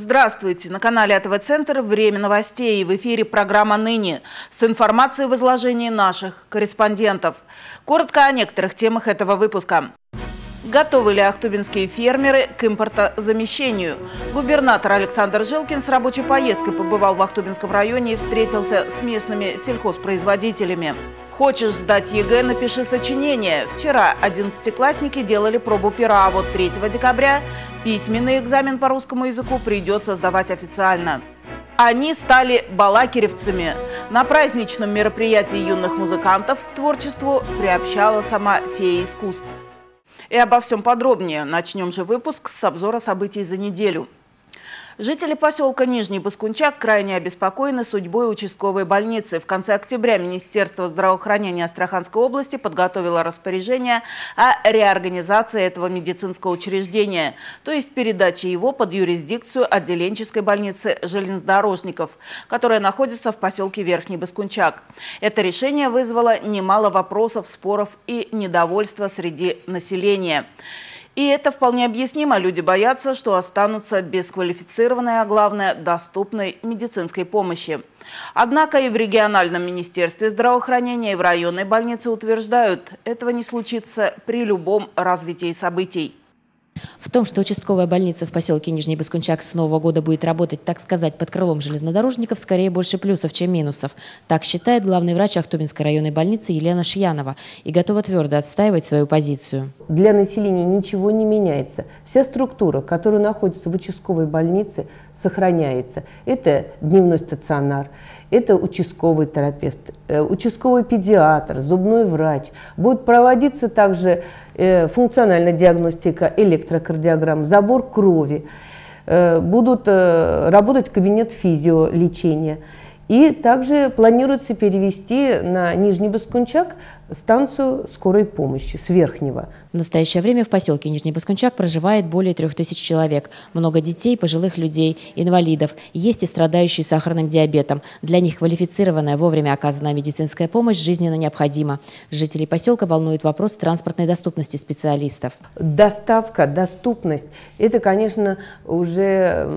Здравствуйте! На канале АТВ-центр «Время новостей». В эфире программа «Ныне» с информацией в изложении наших корреспондентов. Коротко о некоторых темах этого выпуска. Готовы ли ахтубинские фермеры к импортозамещению? Губернатор Александр Жилкин с рабочей поездкой побывал в Ахтубинском районе и встретился с местными сельхозпроизводителями. Хочешь сдать ЕГЭ – напиши сочинение. Вчера 11-классники делали пробу пера, а вот 3 декабря письменный экзамен по русскому языку придется сдавать официально. Они стали балакиревцами. На праздничном мероприятии юных музыкантов к творчеству приобщала сама фея искусств. И обо всем подробнее. Начнем же выпуск с обзора событий за неделю. Жители поселка Нижний Баскунчак крайне обеспокоены судьбой участковой больницы. В конце октября Министерство здравоохранения Астраханской области подготовило распоряжение о реорганизации этого медицинского учреждения, то есть передаче его под юрисдикцию отделенческой больницы железнодорожников, которая находится в поселке Верхний Баскунчак. Это решение вызвало немало вопросов, споров и недовольства среди населения. И это вполне объяснимо. Люди боятся, что останутся без квалифицированной, а главное, доступной медицинской помощи. Однако и в региональном министерстве здравоохранения, и в районной больнице утверждают, этого не случится при любом развитии событий. В том, что участковая больница в поселке Нижний Баскунчак с Нового года будет работать, так сказать, под крылом железнодорожников, скорее больше плюсов, чем минусов. Так считает главный врач Ахтубинской районной больницы Елена Шиянова и готова твердо отстаивать свою позицию. Для населения ничего не меняется. Вся структура, которая находится в участковой больнице, сохраняется. Это дневной стационар, это участковый терапевт, участковый педиатр, зубной врач. Будет проводиться также функциональная диагностика, электрокардиограмм, забор крови. Будут работать кабинет физиолечения. И также планируется перевести на Нижний Баскунчак станцию скорой помощи с Верхнего. В настоящее время в поселке Нижний Баскунчак проживает более 3000 человек. Много детей, пожилых людей, инвалидов. Есть и страдающие сахарным диабетом. Для них квалифицированная, вовремя оказанная медицинская помощь жизненно необходима. Жителей поселка волнует вопрос транспортной доступности специалистов. Доставка, доступность – это, конечно, уже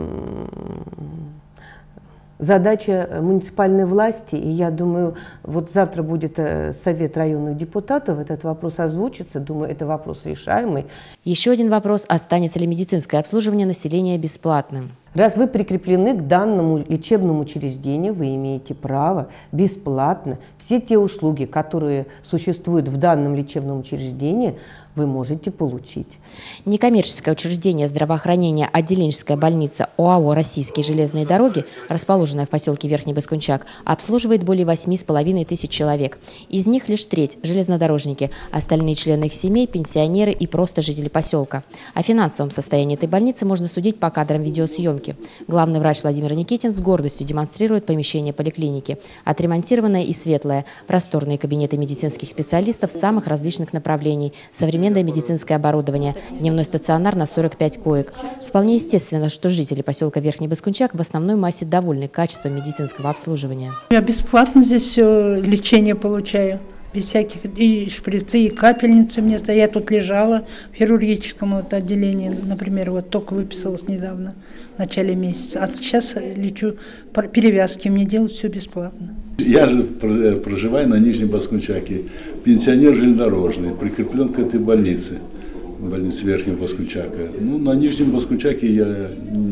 задача муниципальной власти, и я думаю, вот завтра будет совет районных депутатов, этот вопрос озвучится, думаю, это вопрос решаемый. Еще один вопрос – останется ли медицинское обслуживание населения бесплатным? Раз вы прикреплены к данному лечебному учреждению, вы имеете право бесплатно все те услуги, которые существуют в данном лечебном учреждении, вы можете получить. Некоммерческое учреждение здравоохранения отделенческая больница ОАО «Российские железные дороги», расположенная в поселке Верхний Баскунчак, обслуживает более 8500 человек. Из них лишь треть – железнодорожники, остальные члены их семей, пенсионеры и просто жители поселка. О финансовом состоянии этой больницы можно судить по кадрам видеосъемки. Главный врач Владимир Никитин с гордостью демонстрирует помещение поликлиники. Отремонтированное и светлое, просторные кабинеты медицинских специалистов самых различных направлений, современное медицинское оборудование, дневной стационар на 45 коек. Вполне естественно, что жители поселка Верхний Баскунчак в основной массе довольны качеством медицинского обслуживания. Я бесплатно здесь все лечение получаю. Без всяких и шприцы, и капельницы мне стоят. Я тут лежала в хирургическом отделении, например, вот только выписалась недавно, в начале месяца. А сейчас лечу, перевязки мне делают все бесплатно. Я же проживаю на Нижнем Баскунчаке, пенсионер железнодорожный, прикреплен к этой больнице Верхнего Баскунчака. Ну, на Нижнем Баскунчаке я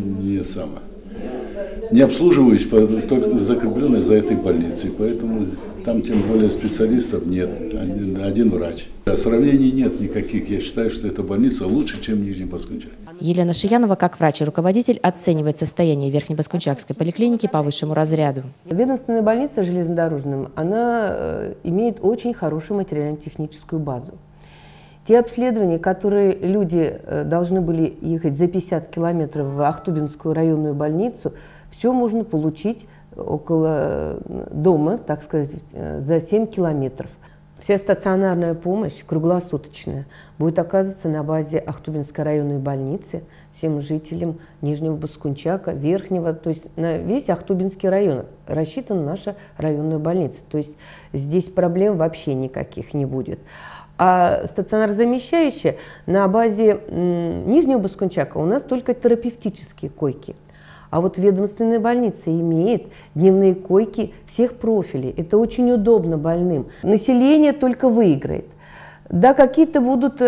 не обслуживаюсь, только закрепленный за этой больницей, поэтому там тем более специалистов нет, один врач. Сравнений нет никаких. Я считаю, что эта больница лучше, чем Нижний Баскунчак. Елена Шиянова, как врач и руководитель, оценивает состояние Верхнебаскунчакской поликлиники по высшему разряду. Ведомственная больница железнодорожным, она имеет очень хорошую материально-техническую базу. Те обследования, которые люди должны были ехать за 50 километров в Ахтубинскую районную больницу, все можно получить около дома, так сказать, за 7 километров. Вся стационарная помощь, круглосуточная, будет оказываться на базе Ахтубинской районной больницы всем жителям Нижнего Баскунчака, Верхнего, то есть на весь Ахтубинский район рассчитана наша районная больница. То есть здесь проблем вообще никаких не будет. А стационар замещающий на базе Нижнего Баскунчака у нас только терапевтические койки. А вот ведомственная больница имеет дневные койки всех профилей. Это очень удобно больным. Население только выиграет. Да, какие-то будут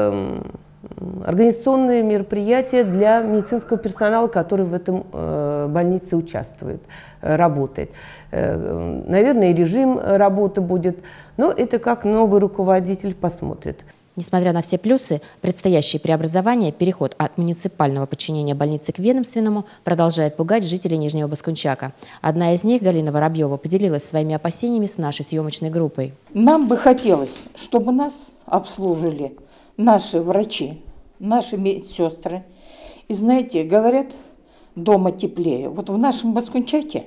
организационные мероприятия для медицинского персонала, который в этом больнице участвует, работает. Наверное, и режим работы будет, но это как новый руководитель посмотрит. Несмотря на все плюсы, предстоящее преобразование, переход от муниципального подчинения больницы к ведомственному, продолжает пугать жителей Нижнего Баскунчака. Одна из них, Галина Воробьева, поделилась своими опасениями с нашей съемочной группой. Нам бы хотелось, чтобы нас обслужили наши врачи, наши медсестры. И знаете, говорят, дома теплее. Вот в нашем Баскунчаке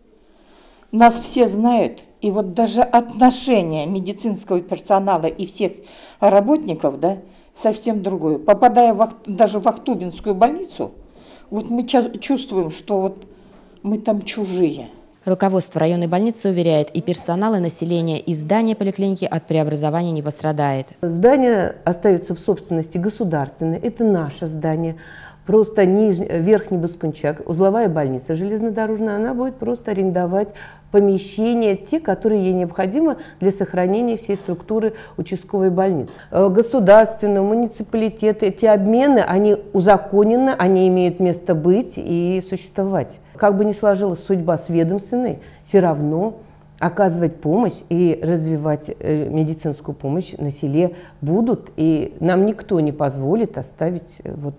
нас все знают, и вот даже отношение медицинского персонала и всех работников, да, совсем другое. Попадая даже в Ахтубинскую больницу, вот мы чувствуем, что вот мы там чужие. Руководство районной больницы уверяет, и персонал, и население, и здание поликлиники от преобразования не пострадает. Здание остается в собственности государственной, это наше здание. Просто Верхний Баскунчак, узловая больница железнодорожная, она будет просто арендовать помещения, те, которые ей необходимы для сохранения всей структуры участковой больницы. Государственные, муниципалитеты, эти обмены, они узаконены, они имеют место быть и существовать. Как бы ни сложилась судьба с ведомственной, все равно оказывать помощь и развивать медицинскую помощь на селе будут, и нам никто не позволит оставить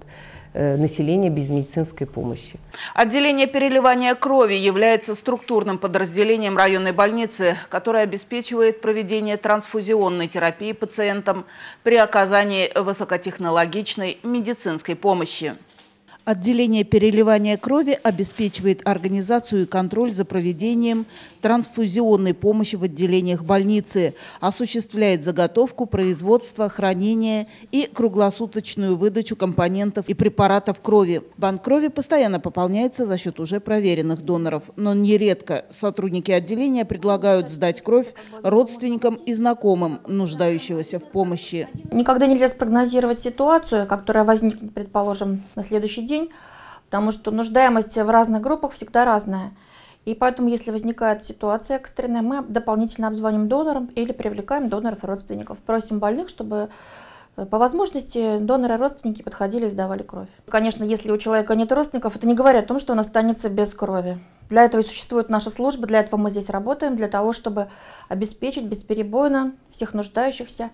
население без медицинской помощи. Отделение переливания крови является структурным подразделением районной больницы, которое обеспечивает проведение трансфузионной терапии пациентам при оказании высокотехнологичной медицинской помощи. Отделение переливания крови обеспечивает организацию и контроль за проведением трансфузионной помощи в отделениях больницы, осуществляет заготовку, производство, хранение и круглосуточную выдачу компонентов и препаратов крови. Банк крови постоянно пополняется за счет уже проверенных доноров, но нередко сотрудники отделения предлагают сдать кровь родственникам и знакомым, нуждающегося в помощи. Никогда нельзя спрогнозировать ситуацию, которая возникнет, предположим, на следующий день, потому что нуждаемость в разных группах всегда разная. И поэтому, если возникает ситуация экстренная, мы дополнительно обзвоним донорам или привлекаем доноров и родственников. Просим больных, чтобы по возможности доноры и родственники подходили и сдавали кровь. Конечно, если у человека нет родственников, это не говорит о том, что он останется без крови. Для этого и существует наша служба, для этого мы здесь работаем, для того, чтобы обеспечить бесперебойно всех нуждающихся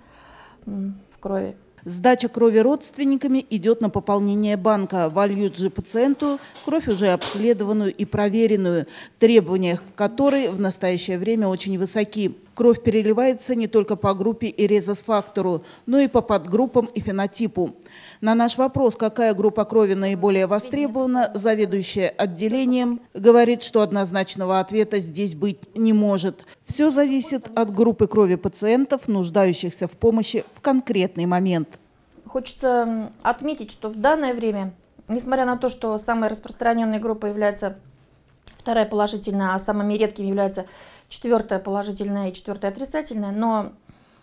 в крови. Сдача крови родственниками идет на пополнение банка. Вольют же пациенту кровь уже обследованную и проверенную, требования к которой в настоящее время очень высоки. Кровь переливается не только по группе и резус-фактору, но и по подгруппам и фенотипу. На наш вопрос, какая группа крови наиболее востребована, заведующая отделением говорит, что однозначного ответа здесь быть не может. Все зависит от группы крови пациентов, нуждающихся в помощи в конкретный момент. Хочется отметить, что в данное время, несмотря на то, что самой распространенной группой является 2 положительная, а самыми редкими являются 4 положительная и 4 отрицательная, но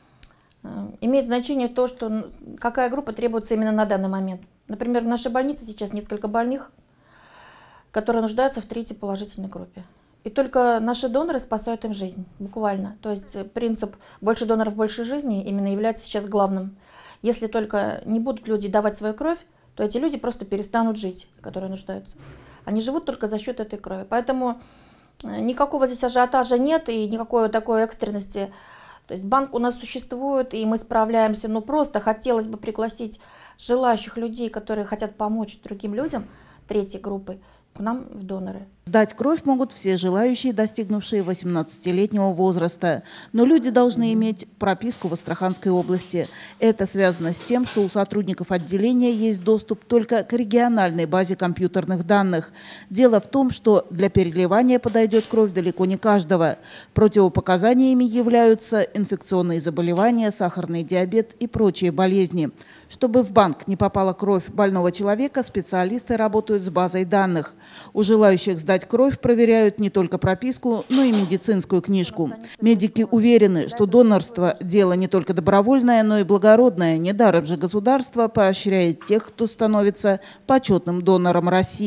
имеет значение то, что какая группа требуется именно на данный момент. Например, в нашей больнице сейчас несколько больных, которые нуждаются в 3 положительной группе. И только наши доноры спасают им жизнь, буквально. То есть принцип «больше доноров, больше жизни» именно является сейчас главным. Если только не будут люди давать свою кровь, то эти люди просто перестанут жить, которые нуждаются. Они живут только за счет этой крови. Поэтому никакого здесь ажиотажа нет и никакой такой экстренности. То есть банк у нас существует, и мы справляемся. Но просто хотелось бы пригласить желающих людей, которые хотят помочь другим людям, 3 группы, к нам в доноры. Сдать кровь могут все желающие, достигнувшие 18-летнего возраста. Но люди должны иметь прописку в Астраханской области. Это связано с тем, что у сотрудников отделения есть доступ только к региональной базе компьютерных данных. Дело в том, что для переливания подойдет кровь далеко не каждого. Противопоказаниями являются инфекционные заболевания, сахарный диабет и прочие болезни. Чтобы в банк не попала кровь больного человека, специалисты работают с базой данных. У желающих сдать кровь проверяют не только прописку, но и медицинскую книжку. Медики уверены, что донорство – дело не только добровольное, но и благородное. Недаром же государство поощряет тех, кто становится почетным донором России.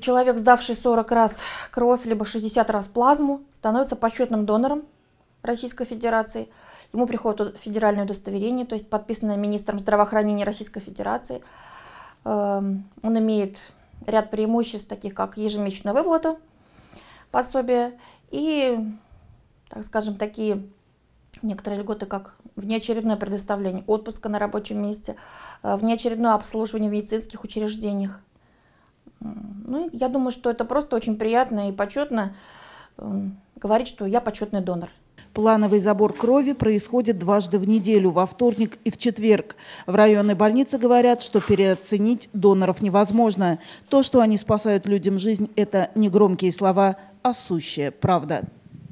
Человек, сдавший 40 раз кровь, либо 60 раз плазму, становится почетным донором Российской Федерации. Ему приходит федеральное удостоверение, то есть подписанное министром здравоохранения Российской Федерации. Он имеет ряд преимуществ, таких как ежемесячная выплата, пособие и, так скажем, такие некоторые льготы, как внеочередное предоставление отпуска на рабочем месте, внеочередное обслуживание в медицинских учреждениях. Ну, я думаю, что это просто очень приятно и почетно говорить, что я почетный донор. Плановый забор крови происходит дважды в неделю, во вторник и в четверг. В районной больнице говорят, что переоценить доноров невозможно. То, что они спасают людям жизнь, это не громкие слова, а сущая правда.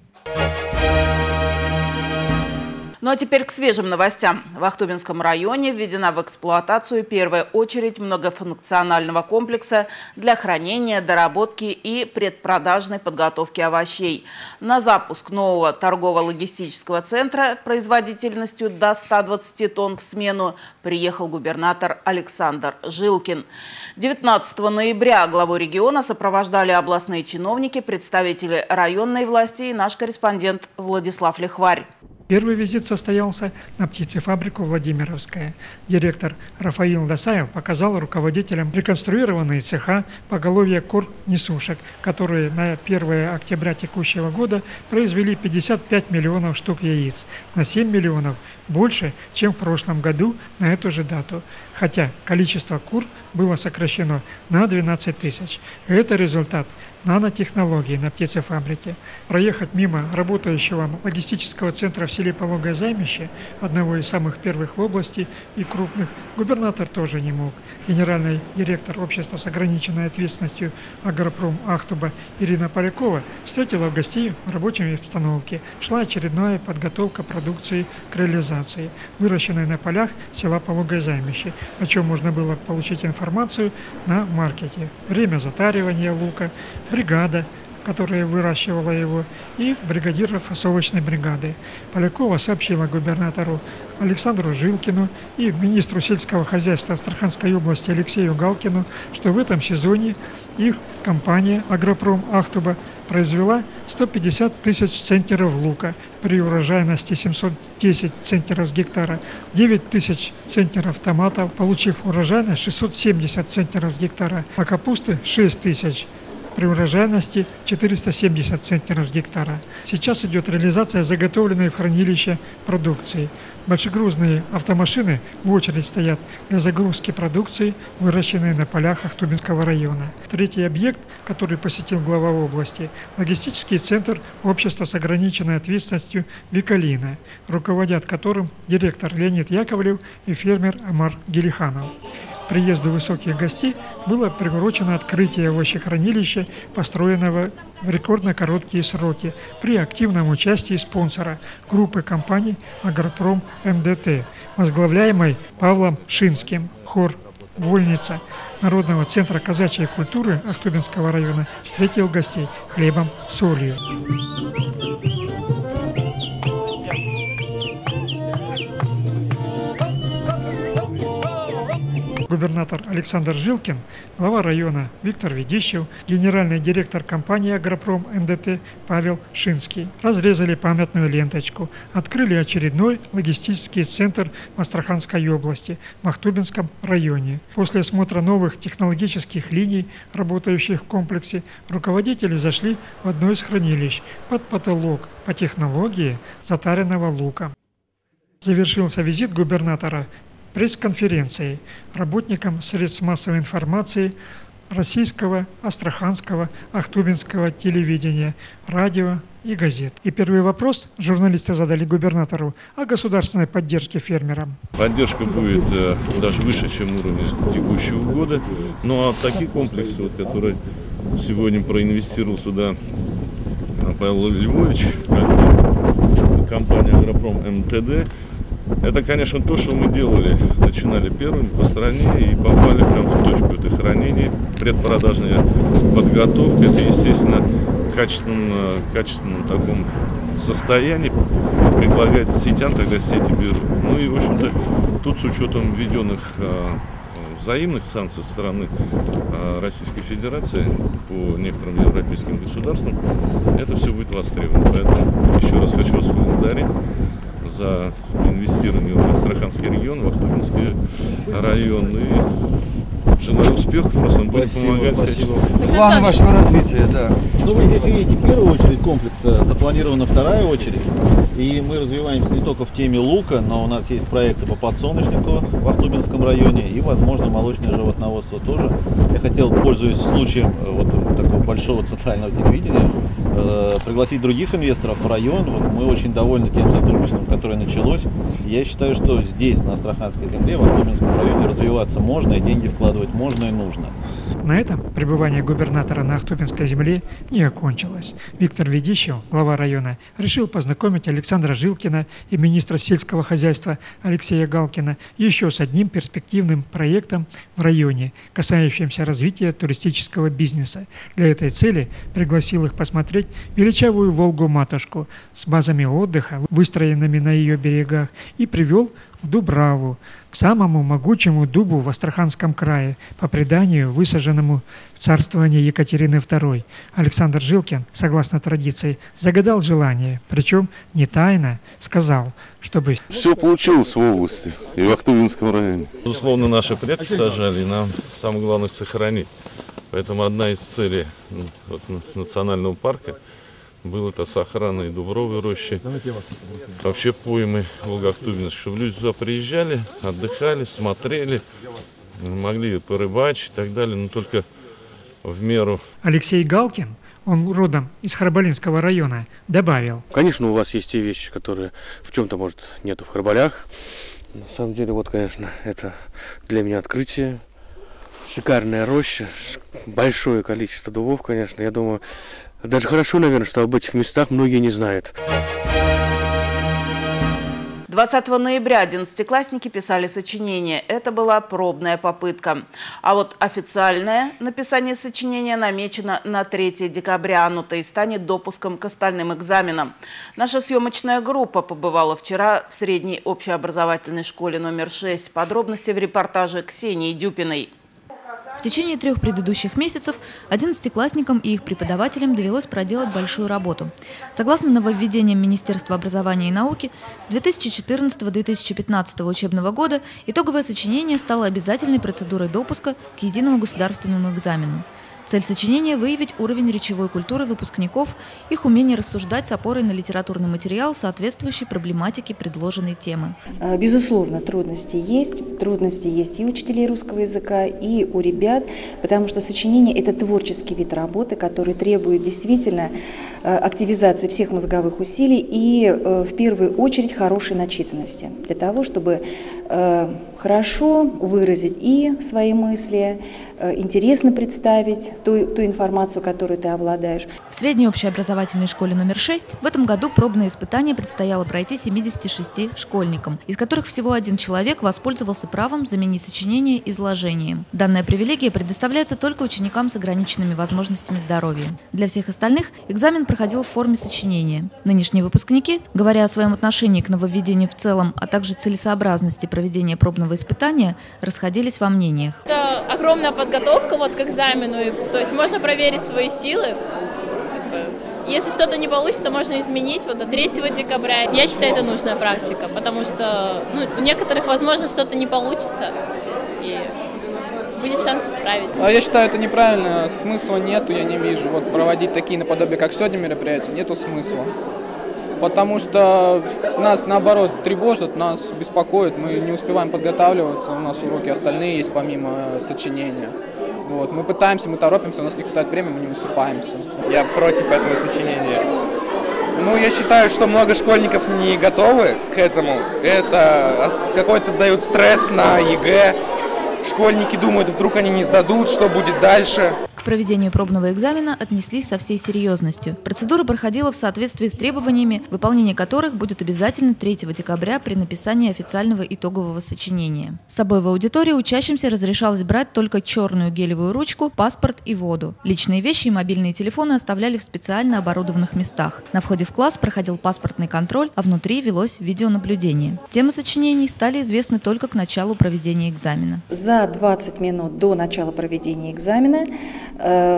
Ну а теперь к свежим новостям. В Ахтубинском районе введена в эксплуатацию первая очередь многофункционального комплекса для хранения, доработки и предпродажной подготовки овощей. На запуск нового торгово-логистического центра производительностью до 120 тонн в смену приехал губернатор Александр Жилкин. 19 ноября главу региона сопровождали областные чиновники, представители районной власти и наш корреспондент Владислав Лихварь. Первый визит состоялся на птицефабрику «Владимировская». Директор Рафаил Досаев показал руководителям реконструированные цеха поголовья кур-несушек, которые на 1 октября текущего года произвели 55 миллионов штук яиц, на 7 миллионов больше, чем в прошлом году на эту же дату. Хотя количество кур было сокращено на 12 тысяч. Это результат нанотехнологий на птицефабрике. Проехать мимо работающего логистического центра в селе Пологое Займище, одного из самых первых в области и крупных, губернатор тоже не мог. Генеральный директор общества с ограниченной ответственностью «Агропром» Ахтуба Ирина Полякова встретила гостей в рабочей обстановке. Шла очередная подготовка продукции к реализации, выращенной на полях села Пологое Займище, о чем можно было получить информацию на маркете. Время затаривания лука, бригада, которая выращивала его, и бригадиров фасовочной бригады. Полякова сообщила губернатору Александру Жилкину и министру сельского хозяйства Астраханской области Алексею Галкину, что в этом сезоне их компания «Агропром» Ахтуба произвела 150 тысяч центнеров лука при урожайности 710 центнеров с гектара, 9 тысяч центнеров томатов, получив урожайность 670 центнеров с гектара, а капусты 6 тысяч при урожайности 470 центнеров с гектара. Сейчас идет реализация заготовленной в хранилище продукции. Большегрузные автомашины в очередь стоят для загрузки продукции, выращенной на полях Ахтубинского района. Третий объект, который посетил глава области – логистический центр общества с ограниченной ответственностью «Викалина», руководят которым директор Леонид Яковлев и фермер Амар Гелиханов. Приезду высоких гостей было приурочено открытие овощехранилища, построенного в рекордно короткие сроки при активном участии спонсора группы компаний «Агропром МДТ», возглавляемой Павлом Шинским. Хор «Вольница» Народного центра казачьей культуры Ахтубинского района встретил гостей хлебом, солью. Губернатор Александр Жилкин, глава района Виктор Ведищев, генеральный директор компании «Агропром МДТ» Павел Шинский разрезали памятную ленточку, открыли очередной логистический центр в Астраханской области, в Ахтубинском районе. После осмотра новых технологических линий, работающих в комплексе, руководители зашли в одно из хранилищ под потолок по технологии затаренного лука. Завершился визит губернатора пресс-конференцией работникам средств массовой информации российского, астраханского, ахтубинского телевидения, радио и газет. И первый вопрос журналисты задали губернатору о государственной поддержке фермерам. Поддержка будет даже выше, чем уровень текущего года. Ну а такие комплексы, вот, которые сегодня проинвестировал сюда Павел Львович, компания «Агропром МТД», это, конечно, то, что мы делали. Начинали первыми по стране и попали прямо в точку это хранения, предпродажная подготовка. Это, естественно, в качественном таком состоянии предлагать сетям, тогда сети берут. Ну и, в общем-то, тут с учетом введенных взаимных санкций со стороны Российской Федерации по некоторым европейским государствам, это все будет востребовано. Поэтому еще раз хочу вас поблагодарить за инвестирование в Астраханский регион, в Ахтубинский район. И желаю успехов, просто он будет помогать. Спасибо. Планы вашего развития, да. Ну, вы здесь видите, в первую очередь комплекса, запланирована вторая очередь. И мы развиваемся не только в теме лука, но у нас есть проекты по подсолнечнику в Ахтубинском районе и, возможно, молочное животноводство тоже. Я хотел, пользуясь случаем вот такого большого центрального телевидения, пригласить других инвесторов в район. Вот мы очень довольны тем сотрудничеством, которое началось. Я считаю, что здесь, на Астраханской земле, в Ахтубинском районе, развиваться можно, и деньги вкладывать можно и нужно. На этом пребывание губернатора на Ахтубинской земле не окончилось. Виктор Ведищев, глава района, решил познакомить Александра Жилкина и министра сельского хозяйства Алексея Галкина еще с одним перспективным проектом в районе, касающимся развития туристического бизнеса. Для этой цели пригласил их посмотреть величавую Волгу-матушку с базами отдыха, выстроенными на ее берегах, и привел в Дубраву, к самому могучему дубу в Астраханском крае, по преданию высаженному в царствовании Екатерины II. Александр Жилкин, согласно традиции, загадал желание, причем не тайно сказал, чтобы все получилось в области и в Ахтубинском районе. Безусловно, наши предки сажали, и нам самое главное сохранить. Поэтому одна из целей национального парка было это сохрана и дубровой рощи, вообще поймы Волга-Ахтубинск, чтобы люди сюда приезжали, отдыхали, смотрели, могли порыбачить и так далее, но только в меру. Алексей Галкин, он родом из Харбалинского района, добавил. Конечно, у вас есть те вещи, которые в чем-то, может, нету в Харбалях. На самом деле, вот, конечно, это для меня открытие. Шикарная роща, большое количество дубов, конечно, я думаю, даже хорошо, наверное, что об этих местах многие не знают. 20 ноября 11-классники писали сочинение. Это была пробная попытка. А вот официальное написание сочинения намечено на 3 декабря. Оно-то и станет допуском к остальным экзаменам. Наша съемочная группа побывала вчера в средней общеобразовательной школе номер 6. Подробности в репортаже Ксении Дюпиной. В течение 3 предыдущих месяцев 11-классникам и их преподавателям довелось проделать большую работу. Согласно нововведениям Министерства образования и науки, с 2014-2015 учебного года итоговое сочинение стало обязательной процедурой допуска к единому государственному экзамену. Цель сочинения – выявить уровень речевой культуры выпускников, их умение рассуждать с опорой на литературный материал, соответствующий проблематике предложенной темы. Безусловно, трудности есть и у учителей русского языка, и у ребят, потому что сочинение – это творческий вид работы, который требует действительно активизации всех мозговых усилий и, в первую очередь, хорошей начитанности, для того, чтобы хорошо выразить и свои мысли, интересно представить ту информацию, которую ты обладаешь. В средней общеобразовательной школе номер 6 в этом году пробное испытание предстояло пройти 76 школьникам, из которых всего 1 человек воспользовался правом заменить сочинение изложением. Данная привилегия предоставляется только ученикам с ограниченными возможностями здоровья. Для всех остальных экзамен проходил в форме сочинения. Нынешние выпускники, говоря о своем отношении к нововведению в целом, а также целесообразности проведения пробного испытания, расходились во мнениях. Это огромная подготовка к экзамену, то есть можно проверить свои силы. Если что-то не получится, можно изменить до 3 декабря. Я считаю, это нужная практика, потому что у некоторых, возможно, что-то не получится, и будет шанс исправить. Я считаю, это неправильно, смысла нету, я не вижу. Проводить такие наподобие, как сегодня, мероприятия, нету смысла. Потому что нас, наоборот, тревожат, нас беспокоит, мы не успеваем подготавливаться, у нас уроки остальные есть помимо сочинения. Мы пытаемся, мы торопимся, у нас не хватает времени, мы не высыпаемся. Я против этого сочинения. Я считаю, что много школьников не готовы к этому. Это какой-то дают стресс на ЕГЭ. Школьники думают, вдруг они не сдадут, что будет дальше. К проведению пробного экзамена отнеслись со всей серьезностью. Процедура проходила в соответствии с требованиями, выполнение которых будет обязательно 3 декабря при написании официального итогового сочинения. С собой в аудитории учащимся разрешалось брать только черную гелевую ручку, паспорт и воду. Личные вещи и мобильные телефоны оставляли в специально оборудованных местах. На входе в класс проходил паспортный контроль, а внутри велось видеонаблюдение. Темы сочинений стали известны только к началу проведения экзамена. За 20 минут до начала проведения экзамена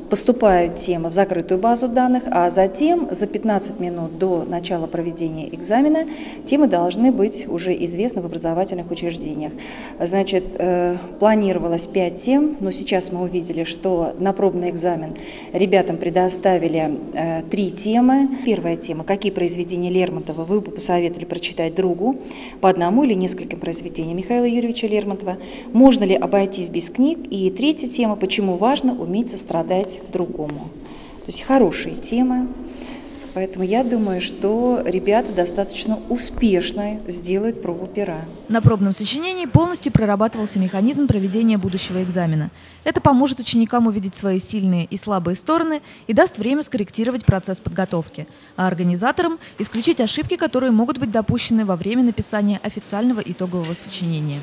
поступают темы в закрытую базу данных, а затем за 15 минут до начала проведения экзамена темы должны быть уже известны в образовательных учреждениях. Значит, планировалось 5 тем, но сейчас мы увидели, что на пробный экзамен ребятам предоставили 3 темы. Первая тема: какие произведения Лермонтова вы бы посоветовали прочитать другу, по одному или нескольким произведениям Михаила Юрьевича Лермонтова. Можно ли обойтись без книг? И третья тема: почему важно уметь сострадать другому. То есть хорошие темы. Поэтому я думаю, что ребята достаточно успешно сделают пробу пера. На пробном сочинении полностью прорабатывался механизм проведения будущего экзамена. Это поможет ученикам увидеть свои сильные и слабые стороны и даст время скорректировать процесс подготовки, а организаторам исключить ошибки, которые могут быть допущены во время написания официального итогового сочинения.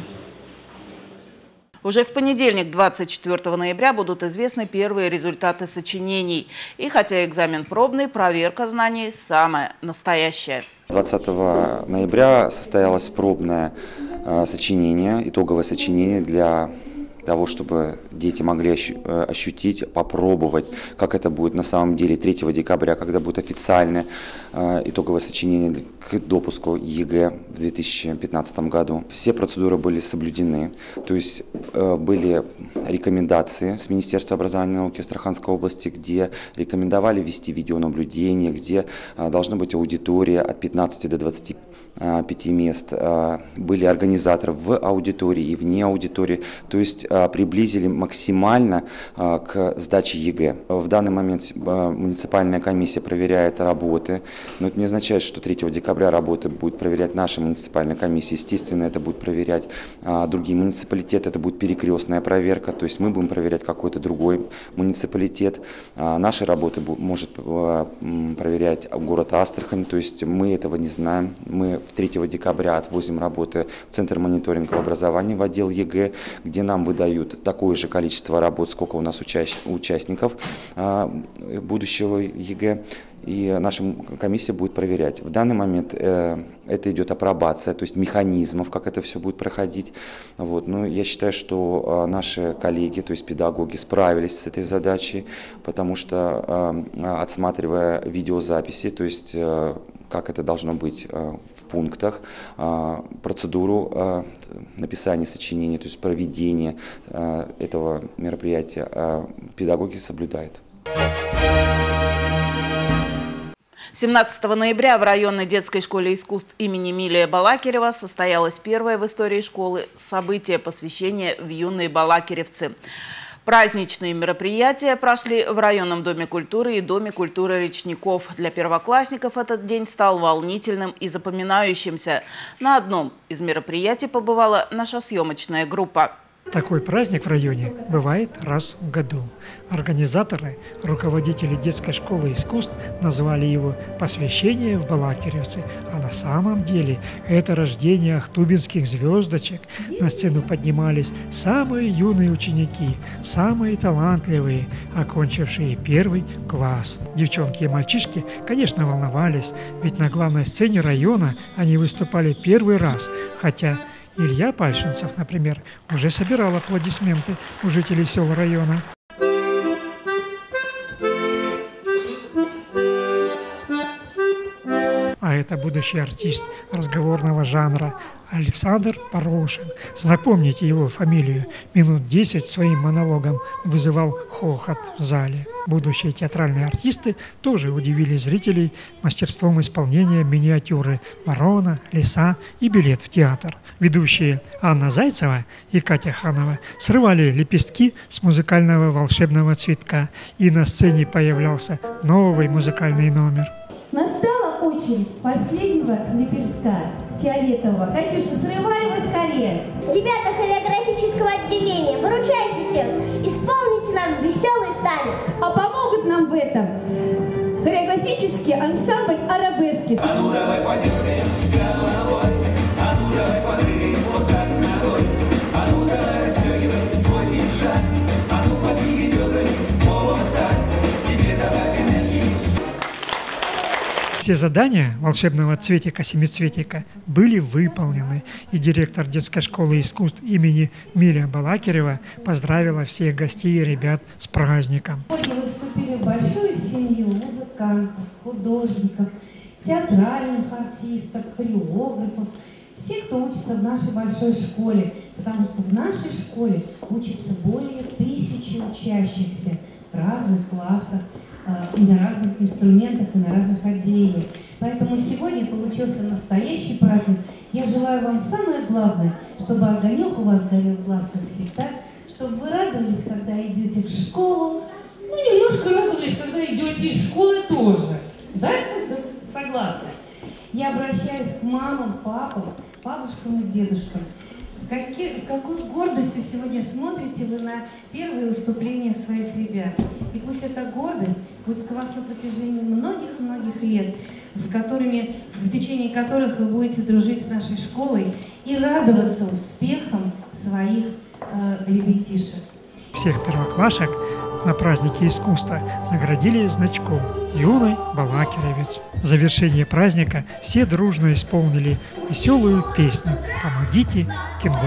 Уже в понедельник, 24 ноября, будут известны первые результаты сочинений. И хотя экзамен пробный, проверка знаний самая настоящая. 20 ноября состоялось пробное сочинение, итоговое сочинение для того, чтобы дети могли ощутить, попробовать, как это будет на самом деле 3 декабря, когда будет официальное итоговое сочинение к допуску ЕГЭ в 2015 году. Все процедуры были соблюдены, то есть были рекомендации с Министерства образования и науки Астраханской области, где рекомендовали вести видеонаблюдение, где должна быть аудитория от 15 до 25 мест. Были организаторы в аудитории и вне аудитории, то есть приблизили максимально к сдаче ЕГЭ. В данный момент муниципальная комиссия проверяет работы, но это не означает, что 3 декабря работы будет проверять наша муниципальная комиссия. Естественно, это будет проверять другие муниципалитеты, это будет перекрестная проверка, то есть мы будем проверять какой-то другой муниципалитет. Наши работы может проверять город Астрахань, то есть мы этого не знаем. Мы 3 декабря отвозим работы в Центр мониторинга образования, в отдел ЕГЭ, где нам выдают такое же количество работ, сколько у нас участников будущего ЕГЭ, и наша комиссия будет проверять. В данный момент это идет апробация, то есть механизмов, как это все будет проходить. Вот. Но я считаю, что наши коллеги, то есть педагоги, справились с этой задачей, потому что, отсматривая видеозаписи, то есть как это должно быть в пунктах, процедуру написания сочинения, то есть проведения этого мероприятия педагоги соблюдают. 17 ноября в районной детской школе искусств имени Милия Балакирева состоялось первое в истории школы событие посвящения в юные балакиревцы. Праздничные мероприятия прошли в районном доме культуры и доме культуры Речников. Для первоклассников этот день стал волнительным и запоминающимся. На одном из мероприятий побывала наша съемочная группа. Такой праздник в районе бывает раз в году. Организаторы, руководители детской школы искусств назвали его «Посвящение в Балакиревцы», а на самом деле это рождение ахтубинских звездочек. На сцену поднимались самые юные ученики, самые талантливые, окончившие 1 класс. Девчонки и мальчишки, конечно, волновались, ведь на главной сцене района они выступали 1 раз, хотя Илья Пальшинцев, например, уже собирал аплодисменты у жителей сел района. А это будущий артист разговорного жанра Александр Порошин. Запомните его фамилию. Минут 10 своим монологом вызывал хохот в зале. Будущие театральные артисты тоже удивили зрителей мастерством исполнения миниатюры «Ворона», «Лиса» и «Билет в театр». Ведущие Анна Зайцева и Катя Ханова срывали лепестки с музыкального волшебного цветка, и на сцене появлялся новый музыкальный номер. Настала очередь последнего лепестка фиолетового. Катюша, срывай его скорее. Ребята хореографического отделения, выручайте всех, исполните нам веселый танец. А помогут нам в этом хореографический ансамбль «Арабески». А ну давай подергаем головой, а ну давай подрыгаем вот так ногой, а ну давай расстегивай свой пиджак, а ну подвигай бедрами, вот так, тебе добавь энергии. Все задания волшебного цветика-семицветика были выполнены, и директор детской школы искусств имени Миля Балакирева поздравила всех гостей и ребят с праздником. Сегодня вы вступили в большую семью музыкантов, художников, театральных артистов, хореографов, все, кто учится в нашей большой школе, потому что в нашей школе учатся более 1000 учащихся в разных классах, и на разных инструментах, и на разных отделениях. Поэтому сегодня получился настоящий праздник. Я желаю вам самое главное, чтобы огонек у вас горел в глазках всегда, чтобы вы радовались, когда идете в школу, ну, немножко радовались, когда идете из школы тоже. Да? Согласны? Я обращаюсь к мамам, папам, бабушкам и дедушкам. С какой гордостью сегодня смотрите вы на первые выступления своих ребят. И пусть эта гордость будет у вас на протяжении многих-многих лет, в течение которых вы будете дружить с нашей школой и радоваться успехам своих ребятишек. Всех первоклашек на празднике искусства наградили значком «Юный Балакиревец». В завершение праздника все дружно исполнили веселую песню «Помогите кенгуру».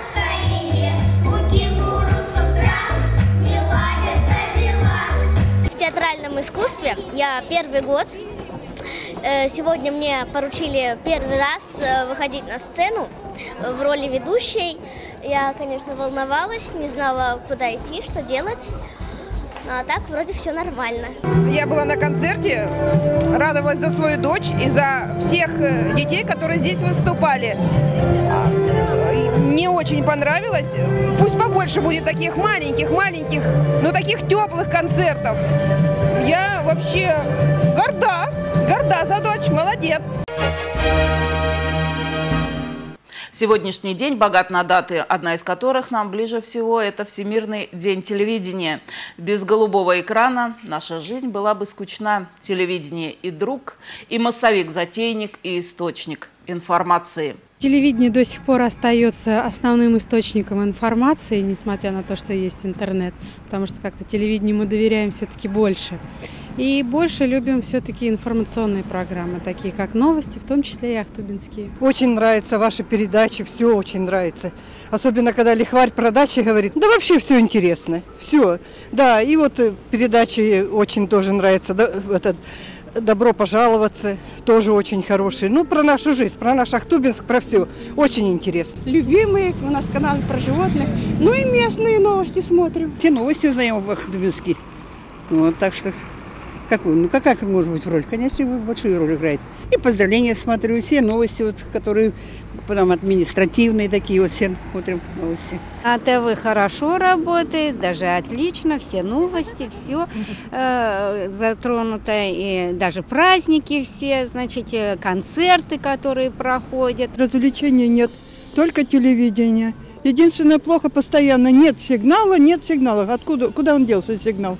В театральном искусстве я первый год. Сегодня мне поручили первый раз выходить на сцену в роли ведущей. Я, конечно, волновалась, не знала, куда идти, что делать. А так вроде все нормально. Я была на концерте, радовалась за свою дочь и за всех детей, которые здесь выступали. Мне очень понравилось. Пусть побольше будет таких маленьких, но таких теплых концертов. Я вообще горда за дочь, молодец. Сегодняшний день богат на даты, одна из которых нам ближе всего – это Всемирный день телевидения. Без голубого экрана наша жизнь была бы скучна. Телевидение и друг, и массовик-затейник, и источник информации. Телевидение до сих пор остается основным источником информации, несмотря на то, что есть интернет, потому что как-то телевидению мы доверяем все-таки больше. И больше любим все-таки информационные программы, такие как новости, в том числе и ахтубинские. Очень нравятся ваши передачи, все очень нравится. Особенно, когда лихварь про дачи говорит. Да вообще все интересно, все. Да, и вот передачи очень тоже нравятся. «Добро пожаловаться» тоже очень хорошие. Ну, про нашу жизнь, про наш Ахтубинск, про все. Очень интересно. Любимые у нас каналы про животных, ну и местные новости смотрим. Все новости узнаем в Ахтубинске. Вот, так что... какая может быть роль? Конечно, большую роль играет. И поздравления смотрю, все новости, вот, которые потом административные такие, вот все смотрим новости. АТВ хорошо работает, даже отлично, все новости, все затронуто, и даже праздники все, значит, концерты, которые проходят. Развлечений нет, только телевидение. Единственное, плохо постоянно, нет сигнала. Куда он делся, сигнал?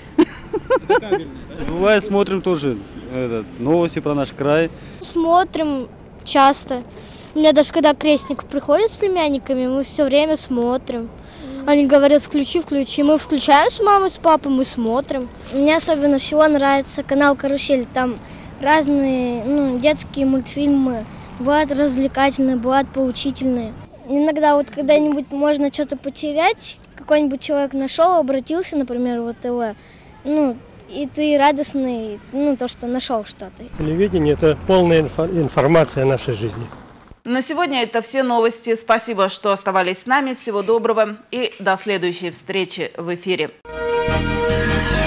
Бывает, смотрим тоже новости про наш край. Смотрим часто. У меня даже когда крестник приходит с племянниками, мы все время смотрим. Они говорят, включи. Мы включаем с мамой, с папой, мы смотрим. Мне особенно всего нравится канал «Карусель». Там разные детские мультфильмы. Бывают развлекательные, бывают поучительные. Иногда вот когда-нибудь можно что-то потерять, какой-нибудь человек нашел, обратился, например, в ТВ, и ты радостный, то, что нашел что-то. Телевидение – это полная информация о нашей жизни. На сегодня это все новости. Спасибо, что оставались с нами. Всего доброго и до следующей встречи в эфире.